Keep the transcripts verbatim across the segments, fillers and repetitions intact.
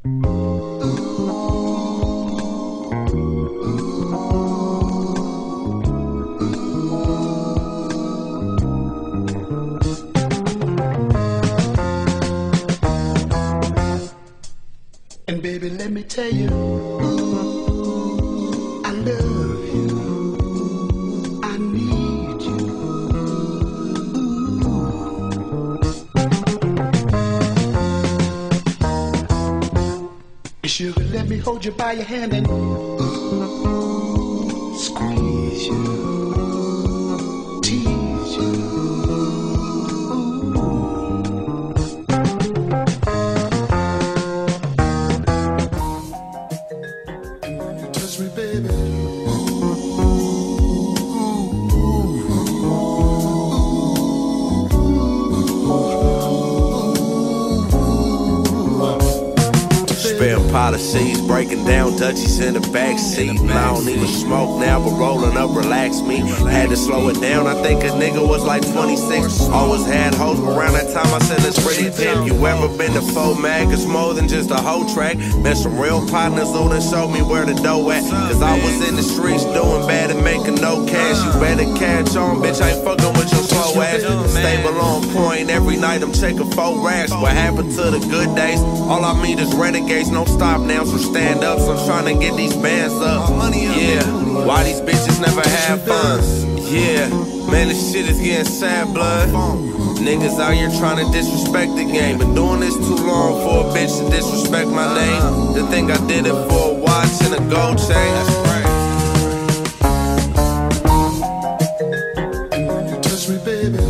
And baby, let me tell you, I love you, I need you. Sugar, let me hold you by your hand and squeeze you, tease you. Touch me, baby. Spare policies, breaking down Dutchies in the backseat. I don't even smoke now, but rolling up relax me. Had to slow it down, I think a nigga was like twenty-six. Always had hoes, but around that time I said let's really pimp. You ever been to Faux Mag? It's more than just a hoe track. Met some real partners who done showed me where the dough at. Cause I was in the streets doing bad and making no cash. You better catch on, bitch, I ain't fucking with your slow ass. Stable on point, every night I'm checking four racks. What happened to the good days? All I meet is renegades, no stop now, so stand up. So I'm trying to get these bands up. Yeah, why these bitches never have fun? Yeah, man, this shit is getting sad blood. Niggas out here trying to disrespect the game. Been doing this too long for a bitch to disrespect my name. To think I did it for a watch and a gold chain. Touch me, baby.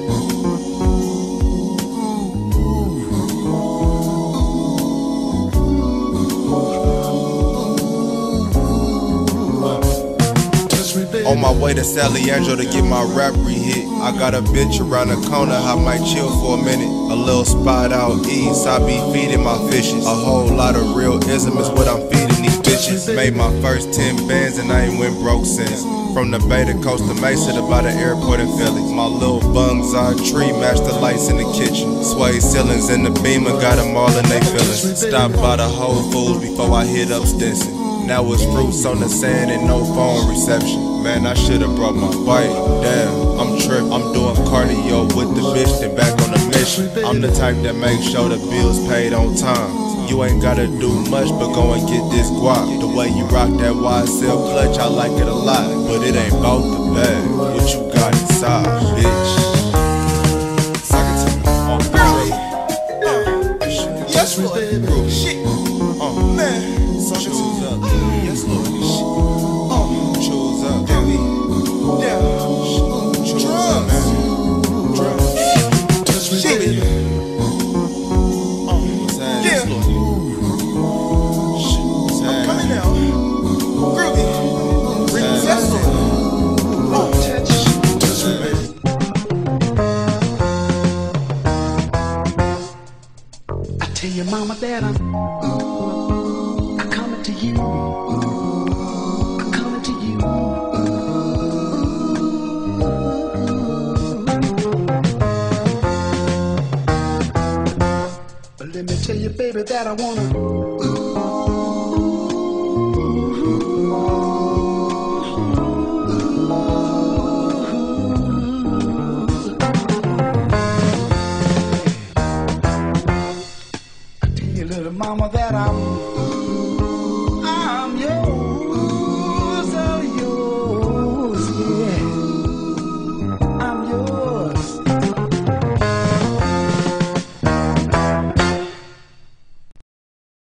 On my way to Sally Angel to get my rap re-hit. I got a bitch around the corner, I might chill for a minute. A little spot out east, I be feeding my fishes. A whole lot of real ism is what I'm feeding these bitches. Made my first ten bands and I ain't went broke since. From the Bay to Costa Mesa to by the airport in Philly. My little bungs are tree, match the lights in the kitchen. Sway ceilings in the beamer, got them all in they feelings. Stop by the Whole Foods before I hit up Stinson. Now it's fruits on the sand and no phone reception. Man, I should've brought my bike. Damn, I'm trippin'. I'm doing cardio with the bitch, then back on the mission. I'm the type that make sure the bills paid on time. You ain't gotta do much but go and get this guap. The way you rock that Y S L clutch, I like it a lot. But it ain't about the bag, what you got inside, bitch. Suck it to me. Oh, girl. Yes, Lord. Shit. Oh, man. Suck it to me. Yes, Lord. Oh, choose up. Yeah. Yeah. Choose up, man. Drugs. Shit. Oh, what's that? Yes, Lord. I'm coming now. Groovy. Yes, Lord. Oh, touch. Touch me, baby. I tell your mama that I'm I'm coming to you. I'm coming to you. But let me tell you, baby, that I wanna. Little mama, that I'm, I'm yours.